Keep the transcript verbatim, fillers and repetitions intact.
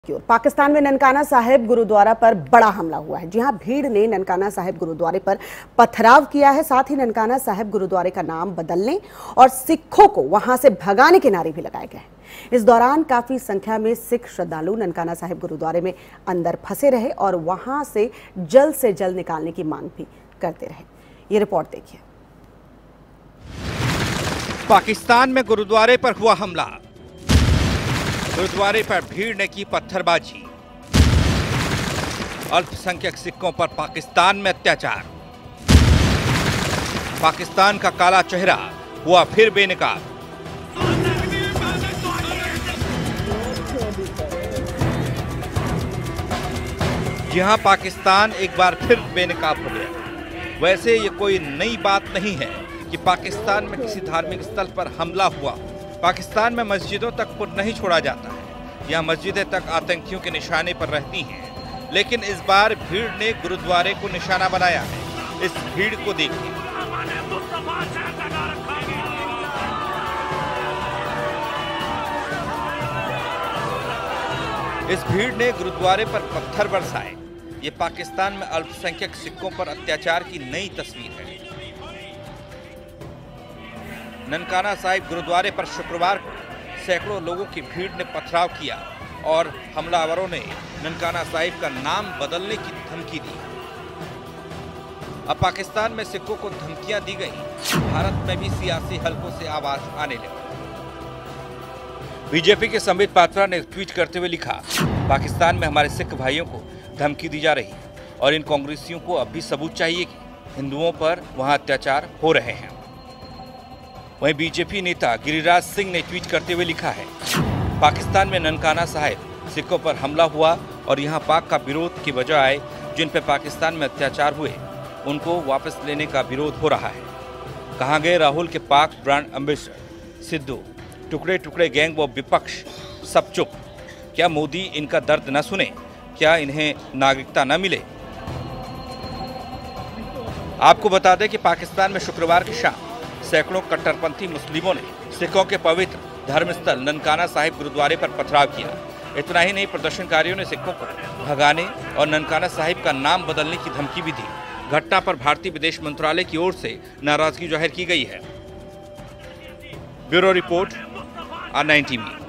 पाकिस्तान में ननकाना साहिब गुरुद्वारा पर बड़ा हमला हुआ है। जी हां, भीड़ ने ननकाना साहिब गुरुद्वारे पर पथराव किया है। साथ ही ननकाना साहिब गुरुद्वारे का नाम बदलने और सिखों को वहां से भगाने के नारे भी लगाए गए हैं। इस दौरान काफी संख्या में सिख श्रद्धालु ननकाना साहिब गुरुद्वारे में अंदर फंसे रहे और वहां से जल्द से जल्द निकालने की मांग भी करते रहे। ये रिपोर्ट देखिए। पाकिस्तान में गुरुद्वारे पर हुआ हमला, गुरुद्वारे पर भीड़ ने की पत्थरबाजी, अल्पसंख्यक सिखों पर पाकिस्तान में अत्याचार, पाकिस्तान का काला चेहरा हुआ फिर बेनकाब। यहां पाकिस्तान एक बार फिर बेनकाब हो गया। वैसे ये कोई नई बात नहीं है कि पाकिस्तान में किसी धार्मिक स्थल पर हमला हुआ। पाकिस्तान में मस्जिदों तक को नहीं छोड़ा जाता है। यहाँ मस्जिदें तक आतंकियों के निशाने पर रहती हैं, लेकिन इस बार भीड़ ने गुरुद्वारे को निशाना बनाया है। इस भीड़ को देखिए। इस भीड़ ने गुरुद्वारे पर पत्थर बरसाए। ये पाकिस्तान में अल्पसंख्यक सिखों पर अत्याचार की नई तस्वीर है। ननकाना साहिब गुरुद्वारे पर शुक्रवार को सैकड़ों लोगों की भीड़ ने पथराव किया और हमलावरों ने ननकाना साहिब का नाम बदलने की धमकी दी। अब पाकिस्तान में सिखों को धमकियां दी गई। भारत में भी सियासी हलकों से आवाज आने लगी। बीजेपी के संबित पात्रा ने ट्वीट करते हुए लिखा, पाकिस्तान में हमारे सिख भाइयों को धमकी दी जा रही है और इन कांग्रेसियों को अब भी सबूत चाहिए कि हिंदुओं पर वहां अत्याचार हो रहे हैं। वहीं बीजेपी नेता गिरिराज सिंह ने ट्वीट करते हुए लिखा है, पाकिस्तान में ननकाना साहिब सिखों पर हमला हुआ और यहां पाक का विरोध की बजाय जिन पर पाकिस्तान में अत्याचार हुए उनको वापस लेने का विरोध हो रहा है। कहाँ गए राहुल के पाक ब्रांड एम्बेसडर सिद्धू? टुकड़े टुकड़े गैंग व विपक्ष सब चुप। क्या मोदी इनका दर्द न सुने? क्या इन्हें नागरिकता न मिले? आपको बता दें कि पाकिस्तान में शुक्रवार की शाम सैकड़ों कट्टरपंथी मुस्लिमों ने सिखों के पवित्र धर्मस्थल ननकाना साहिब गुरुद्वारे पर पथराव किया। इतना ही नहीं, प्रदर्शनकारियों ने सिखों को भगाने और ननकाना साहिब का नाम बदलने की धमकी भी दी। घटना पर भारतीय विदेश मंत्रालय की ओर से नाराजगी जाहिर की गई है। Bureau report, R nine TV.